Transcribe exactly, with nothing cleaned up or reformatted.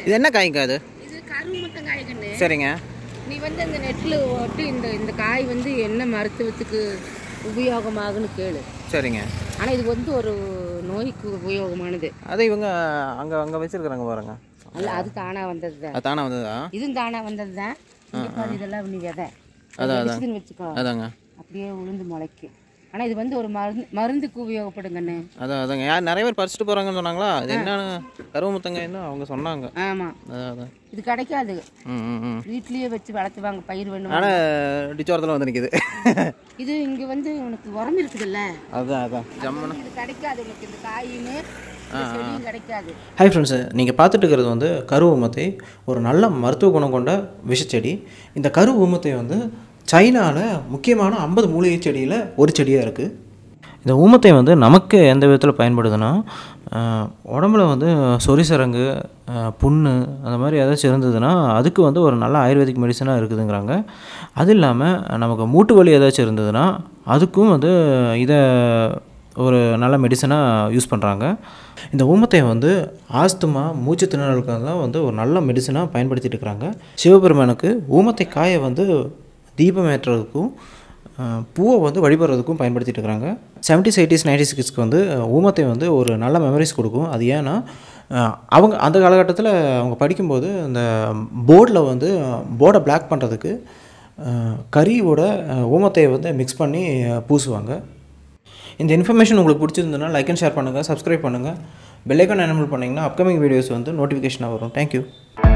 இது என்ன காய்ங்க அது? இது கருமத்தம் காய்கண்ணு. சரிங்க. நீ வந்து அந்த நெட்டில் ஓட்டு இந்த இந்த காய் வந்து என்ன மருத்துவத்துக்கு உபயோகமாகுன்னு கேளு. சரிங்க. ஆனால் இது வந்து ஒரு நோய்க்கு உபயோகமானது. அது இவங்க அங்கே அங்கே வச்சுருக்குறாங்க பாருங்க. அல்ல, அது தானாக வந்தது தான். அது தானாக வந்ததா? இதுவும் தானாக வந்தது தான். இதெல்லாம் நீ விதை அதான் அதான் வச்சுக்கோ. அதாங்க அப்படியே உளுந்து முளைக்கும். ஆனால் இது வந்து ஒரு மருந்து மருந்துக்கு உபயோகப்படுங்கண்ணே. அதான் அதாங்க. யார் நிறைய பேர் பறிச்சுட்டு போகிறாங்கன்னு சொன்னாங்களா? அது என்னன்னு கருவமுத்தங்காய்ன்னு அவங்க சொன்னாங்க. ஆமாம், அதான் அதான். இது கிடைக்காது. ம் ம் ம் வீட்லேயே வச்சு வளர்த்துவாங்க, பயிர் வேணும். ஆனால் டிச்சோரத்தில் வந்து நிற்கிது. இது இங்கே வந்து உனக்கு உரம் இருக்குதுல்ல, அதான் அதான் ஜம்முன்னு இது கிடைக்காது உனக்கு. இந்த காயின்னு செடியும் கிடைக்காது. ஹாய் ஃப்ரெண்ட்ஸு, நீங்கள் பார்த்துட்டு இருக்கிறது வந்து கரு ஊமத்தை, ஒரு நல்ல மருத்துவ குணம் கொண்ட விஷச்செடி. இந்த கரு ஊமத்தை வந்து சைனாவில் முக்கியமான ஐம்பது மூலிகை செடியில் ஒரு செடியாக இருக்குது. இந்த ஊமத்தை வந்து நமக்கு எந்த விதத்தில் பயன்படுதுன்னா, உடம்புல வந்து சொரிசரங்கு, புண்ணு அந்த மாதிரி ஏதாச்சும் இருந்ததுன்னா அதுக்கு வந்து ஒரு நல்ல ஆயுர்வேதிக் மெடிசனாக இருக்குதுங்கிறாங்க. அது இல்லாமல் நமக்கு மூட்டு வலி ஏதாச்சும் இருந்ததுன்னா அதுக்கும் வந்து இதை ஒரு நல்ல மெடிசனாக யூஸ் பண்ணுறாங்க. இந்த ஊமத்தை வந்து ஆஸ்துமா, மூச்சு திணறலுக்கெல்லாம் வந்து ஒரு நல்ல மெடிசனாக பயன்படுத்திட்டு இருக்கிறாங்க. சிவபெருமானுக்கு ஊமத்தை காயை வந்து தீபம் ஏற்றுறதுக்கும் பூவை வந்து வழிபடுறதுக்கும் பயன்படுத்திட்டு இருக்கிறாங்க. செவன்டிஸ் எயிட்டிஸ் நைன்டி சிக்ஸ்க்கு வந்து ஊமத்தை வந்து ஒரு நல்ல மெமரிஸ் கொடுக்கும். அது ஏன்னா அவங்க அந்த காலகட்டத்தில் அவங்க படிக்கும்போது அந்த போர்டில் வந்து போர்டை பிளாக் பண்ணுறதுக்கு கறியோட ஊமத்தையை வந்து மிக்ஸ் பண்ணி பூசுவாங்க. இந்த இன்ஃபர்மேஷன் உங்களுக்கு பிடிச்சிருந்ததுன்னா லைக் அண்ட் ஷேர் பண்ணுங்கள், சப்ஸ்கிரைப் பண்ணுங்கள், பெல் ஐக்கான் எனேபிள் பண்ணிங்கன்னா அப்கமிங் வீடியோஸ் வந்து நோட்டிஃபிகேஷனாக வரும். தேங்க்யூ.